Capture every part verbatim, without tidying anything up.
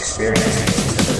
experience.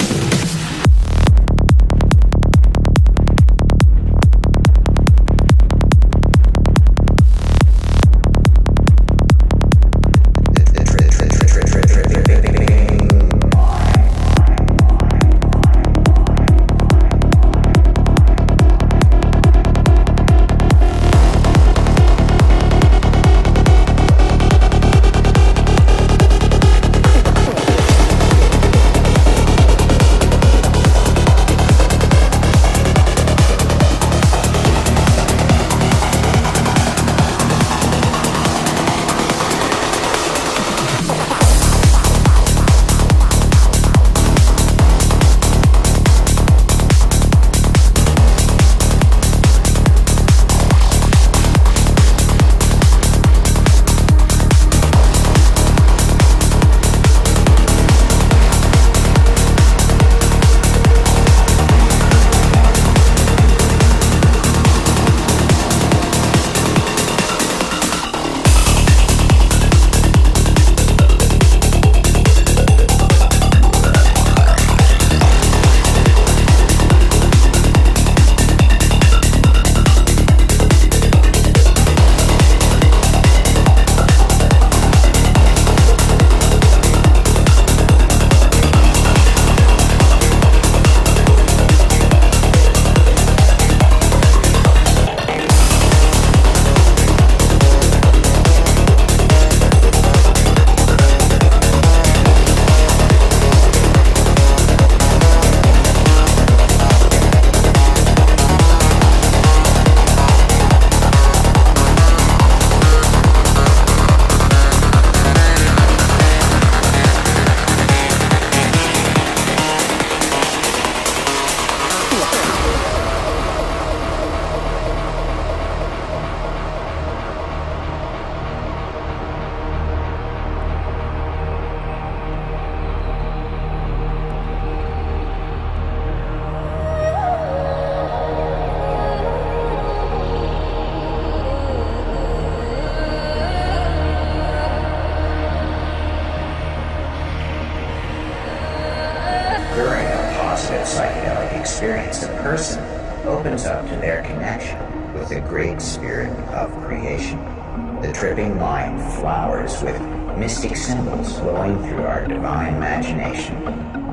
During a positive psychedelic experience, a person opens up to their connection with the great spirit of creation. The tripping mind flowers with mystic symbols flowing through our divine imagination.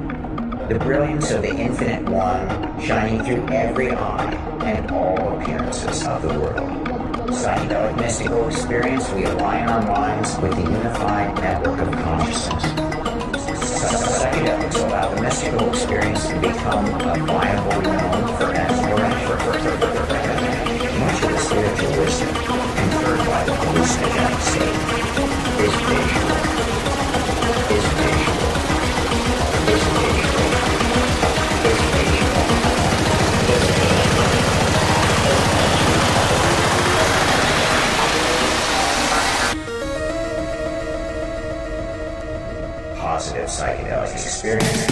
The brilliance of the Infinite One shining through every eye and all appearances of the world. Psychedelic mystical experience, we align our minds with the unified network of consciousness. Psychedelics allow the mystical experience to become a viable known for exploration. Much of the spiritual wisdom conferred by the hallucinogenic state is visual, is visual, is visual, is visual, is visual. Positive psychedelic experience.